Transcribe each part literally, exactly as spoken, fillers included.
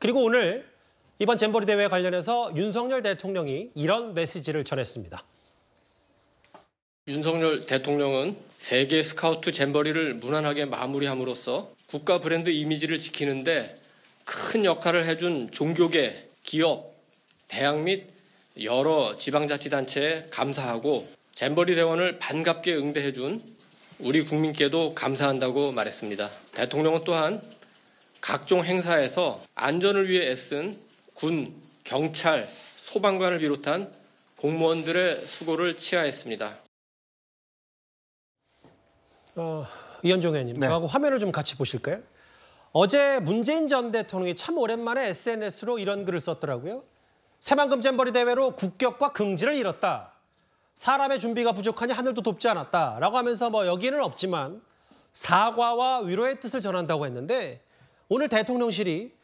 그리고 오늘 이번 잼버리 대회에 관련해서 윤석열 대통령이 이런 메시지를 전했습니다. 윤석열 대통령은 세계 스카우트 잼버리를 무난하게 마무리함으로써 국가 브랜드 이미지를 지키는데 큰 역할을 해준 종교계, 기업, 대학 및 여러 지방자치단체에 감사하고 잼버리 대원을 반갑게 응대해준 우리 국민께도 감사한다고 말했습니다. 대통령은 또한 각종 행사에서 안전을 위해 애쓴 군, 경찰, 소방관을 비롯한 공무원들의 수고를 치하했습니다. 어, 이현종 의원님, 네. 저하고 화면을 좀 같이 보실까요? 어제 문재인 전 대통령이 참 오랜만에 에스엔에스로 이런 글을 썼더라고요. 새만금 잼버리 대회로 국격과 긍지를 잃었다. 사람의 준비가 부족하니 하늘도 돕지 않았다. 라고 하면서 뭐 여기는 없지만 사과와 위로의 뜻을 전한다고 했는데 오늘 대통령실이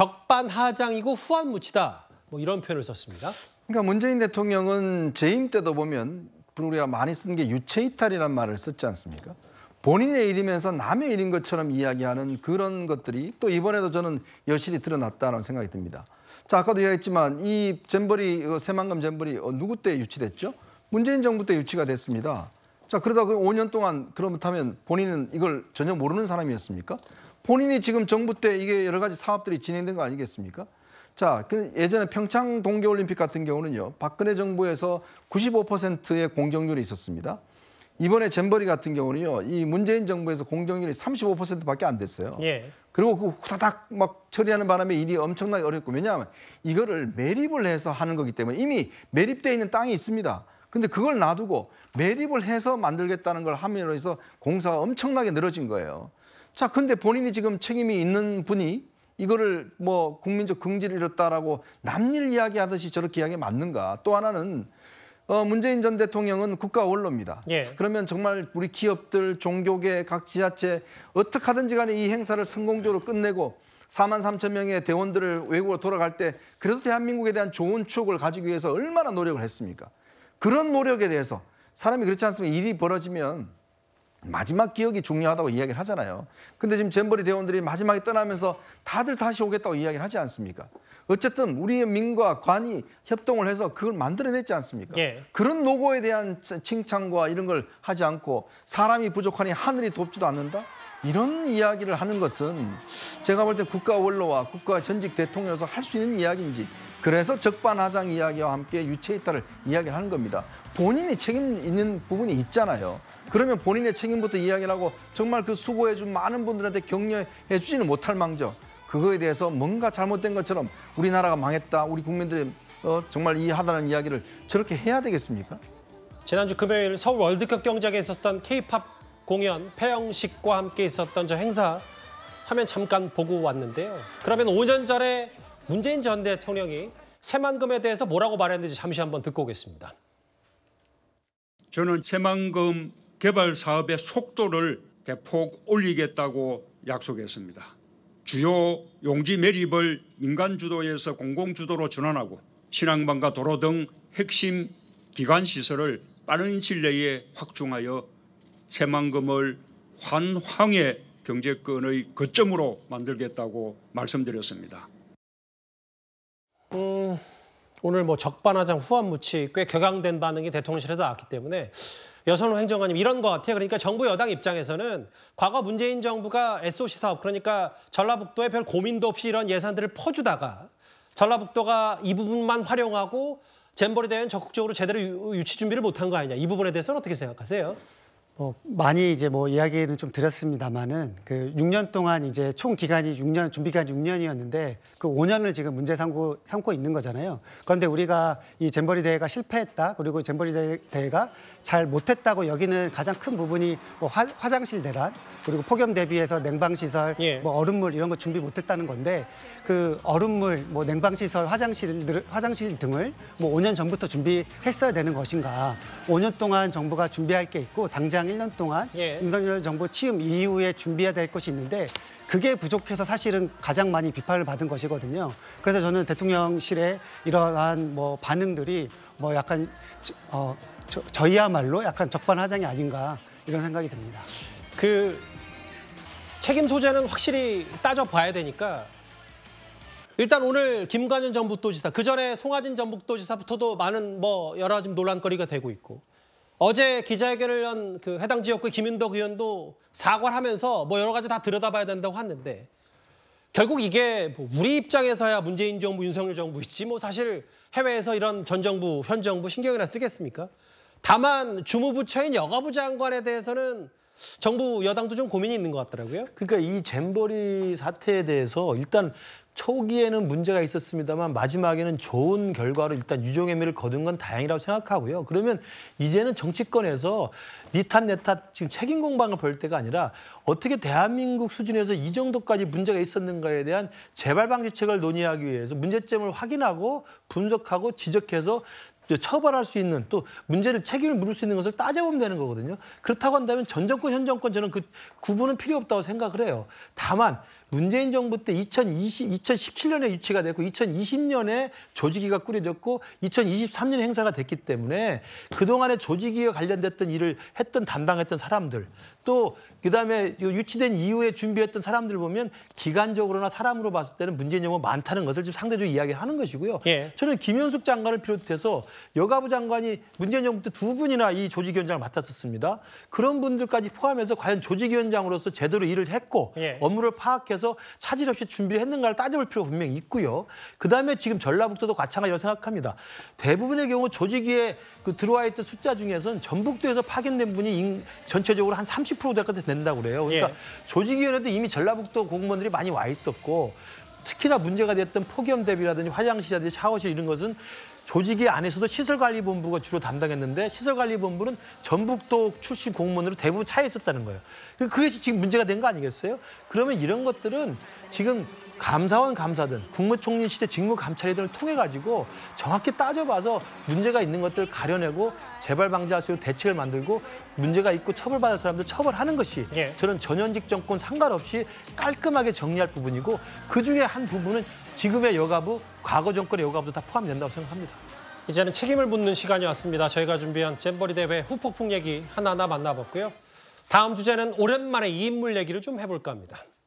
적반하장이고 후한무치다. 뭐 이런 표현을 썼습니다. 그러니까 문재인 대통령은 재임 때도 보면 우리가 많이 쓴 게 유체이탈이라는 말을 썼지 않습니까? 본인의 일이면서 남의 일인 것처럼 이야기하는 그런 것들이 또 이번에도 저는 여실히 드러났다는 생각이 듭니다. 자, 아까도 이야기했지만 이 잼버리, 새만금 잼버리 누구 때 유치됐죠? 문재인 정부 때 유치가 됐습니다. 자, 그러다 그 오 년 동안 그렇다면 본인은 이걸 전혀 모르는 사람이었습니까? 본인이 지금 정부 때 이게 여러 가지 사업들이 진행된 거 아니겠습니까? 자, 예전에 평창 동계올림픽 같은 경우는요, 박근혜 정부에서 구십오 퍼센트의 공정률이 있었습니다. 이번에 잼버리 같은 경우는요, 이 문재인 정부에서 공정률이 삼십오 퍼센트밖에 안 됐어요. 예. 그리고 그 후다닥 막 처리하는 바람에 일이 엄청나게 어렵고, 왜냐하면 이거를 매립을 해서 하는 거기 때문에 이미 매립되어 있는 땅이 있습니다. 근데 그걸 놔두고 매립을 해서 만들겠다는 걸 함으로 해서 공사가 엄청나게 늘어진 거예요. 자, 근데 본인이 지금 책임이 있는 분이 이거를 뭐 국민적 긍지를 잃었다라고 남일 이야기하듯이 저렇게 이야기 맞는가? 또 하나는 어, 문재인 전 대통령은 국가 원로입니다. 예. 그러면 정말 우리 기업들, 종교계, 각 지자체 어떻게 하든지 간에 이 행사를 성공적으로 끝내고 사만 삼천 명의 대원들을 외국으로 돌아갈 때 그래도 대한민국에 대한 좋은 추억을 가지기 위해서 얼마나 노력을 했습니까? 그런 노력에 대해서 사람이 그렇지 않습니까? 일이 벌어지면 마지막 기억이 중요하다고 이야기를 하잖아요. 근데 지금 잼버리 대원들이 마지막에 떠나면서 다들 다시 오겠다고 이야기를 하지 않습니까? 어쨌든 우리의 민과 관이 협동을 해서 그걸 만들어냈지 않습니까? 예. 그런 노고에 대한 칭찬과 이런 걸 하지 않고 사람이 부족하니 하늘이 돕지도 않는다? 이런 이야기를 하는 것은 제가 볼 때 국가 원로와 국가 전직 대통령으로서 할 수 있는 이야기인지, 그래서 적반하장 이야기와 함께 유체이탈을 이야기를 하는 겁니다. 본인이 책임 있는 부분이 있잖아요. 그러면 본인의 책임부터 이야기를 하고 정말 그 수고해준 많은 분들한테 격려해 주지는 못할 망정, 그거에 대해서 뭔가 잘못된 것처럼 우리나라가 망했다, 우리 국민들이 어, 정말 이해하다는 이야기를 저렇게 해야 되겠습니까? 지난주 금요일 서울 월드컵 경기장에 있었던 케이팝 공연 폐영식과 함께 있었던 저 행사 화면 잠깐 보고 왔는데요. 그러면 오 년 전에 문재인 전 대통령이 새만금에 대해서 뭐라고 말했는지 잠시 한번 듣고 오겠습니다. 저는 새만금 개발 사업의 속도를 대폭 올리겠다고 약속했습니다. 주요 용지 매립을 민간 주도에서 공공 주도로 전환하고 신항방과 도로 등 핵심 기관 시설을 빠른 시일 내에 확충하여 새만금을 환황의 경제권의 거점으로 만들겠다고 말씀드렸습니다. 음, 오늘 뭐 적반하장 후한무치 꽤 격앙된 반응이 대통령실에서 나왔기 때문에 여선호 행정관님 이런 것 같아요. 그러니까 정부 여당 입장에서는 과거 문재인 정부가 에스오씨 사업, 그러니까 전라북도에 별 고민도 없이 이런 예산들을 퍼주다가 전라북도가 이 부분만 활용하고 잼버리 대회는 적극적으로 제대로 유치 준비를 못한 거 아니냐. 이 부분에 대해서는 어떻게 생각하세요? 어, 많이 이제 뭐 이야기는 좀 드렸습니다만은 그 육 년 동안 이제 총 기간이 육 년, 준비 기간이 육 년이었는데 그 오 년을 지금 문제 삼고, 삼고 있는 거잖아요. 그런데 우리가 이 잼버리 대회가 실패했다, 그리고 잼버리 대회, 대회가 잘 못했다고 여기는 가장 큰 부분이 뭐 화, 화장실 대란, 그리고 폭염 대비해서 냉방시설, 예. 뭐 얼음물 이런 거 준비 못했다는 건데 그 얼음물, 뭐 냉방시설, 화장실, 화장실 등을 뭐 오 년 전부터 준비했어야 되는 것인가. 오 년 동안 정부가 준비할 게 있고 당장 일 년 동안 예. 윤석열 정부 취임 이후에 준비해야 될 것이 있는데 그게 부족해서 사실은 가장 많이 비판을 받은 것이거든요. 그래서 저는 대통령실의 이러한 뭐 반응들이 뭐 약간 어, 저, 저희야말로 약간 적반하장이 아닌가 이런 생각이 듭니다. 그 책임 소재는 확실히 따져봐야 되니까 일단 오늘 김관현 전북도지사, 그전에 송하진 전북도지사부터도 많은 뭐 여러 가지 논란거리가 되고 있고 어제 기자회견을 연 그 해당 지역구 김윤덕 의원도 사과를 하면서 뭐 여러 가지 다 들여다봐야 된다고 하는데 결국 이게 뭐 우리 입장에서야 문재인 정부, 윤석열 정부이지 뭐 사실 해외에서 이런 전 정부, 현 정부 신경이나 쓰겠습니까? 다만 주무부처인 여가부 장관에 대해서는 정부 여당도 좀 고민이 있는 것 같더라고요. 그러니까 이 잼버리 사태에 대해서 일단 초기에는 문제가 있었습니다만 마지막에는 좋은 결과로 일단 유종의미를 거둔 건 다행이라고 생각하고요. 그러면 이제는 정치권에서 니 탓 내 탓 지금 책임 공방을 벌 때가 아니라 어떻게 대한민국 수준에서 이 정도까지 문제가 있었는가에 대한 재발 방지책을 논의하기 위해서 문제점을 확인하고 분석하고 지적해서 처벌할 수 있는 또 문제를 책임을 물을 수 있는 것을 따져보면 되는 거거든요. 그렇다고 한다면 전 정권, 현 정권 저는 그 구분은 필요 없다고 생각을 해요. 다만 문재인 정부 때 이천이십, 이천십칠 년에 유치가 됐고 이천이십 년에 조직위가 꾸려졌고 이천이십삼 년에 행사가 됐기 때문에 그동안에 조직위와 관련됐던 일을 했던 담당했던 사람들 또 그다음에 유치된 이후에 준비했던 사람들 보면 기간적으로나 사람으로 봤을 때는 문재인 정부가 많다는 것을 좀 상대적으로 이야기하는 것이고요. 예. 저는 김현숙 장관을 비롯해서 여가부 장관이 문재인 정부 때 두 분이나 이 조직위원장을 맡았었습니다. 그런 분들까지 포함해서 과연 조직위원장으로서 제대로 일을 했고 예. 업무를 파악해서 차질 없이 준비를 했는가를 따져볼 필요가 분명히 있고요. 그다음에 지금 전라북도도 마찬가지라고 생각합니다. 대부분의 경우 조직위에 그 들어와 있던 숫자 중에서는 전북도에서 파견된 분이 인, 전체적으로 한 삼십 퍼센트 정도 된다고 그래요. 그러니까 예. 조직위원회도 이미 전라북도 공무원들이 많이 와 있었고 특히나 문제가 됐던 폭염 대비라든지 화장실이라든지 샤워실 이런 것은 조직위 안에서도 시설관리본부가 주로 담당했는데 시설관리본부는 전북도 출신 공무원으로 대부분 차에 있었다는 거예요. 그것이 지금 문제가 된 거 아니겠어요? 그러면 이런 것들은 지금 감사원 감사든 국무총리실의 직무감찰 등을 통해 가지고 정확히 따져봐서 문제가 있는 것들을 가려내고 재발 방지할 수 있는 대책을 만들고 문제가 있고 처벌받을 사람들 처벌하는 것이 예. 저는 전현직 정권 상관없이 깔끔하게 정리할 부분이고 그중에 한 부분은 지금의 여가부, 과거 정권의 여가부도 다 포함된다고 생각합니다. 이제는 책임을 묻는 시간이 왔습니다. 저희가 준비한 잼버리 대회 후폭풍 얘기 하나하나 만나봤고요. 다음 주제는 오랜만에 이 인물 얘기를 좀 해볼까 합니다.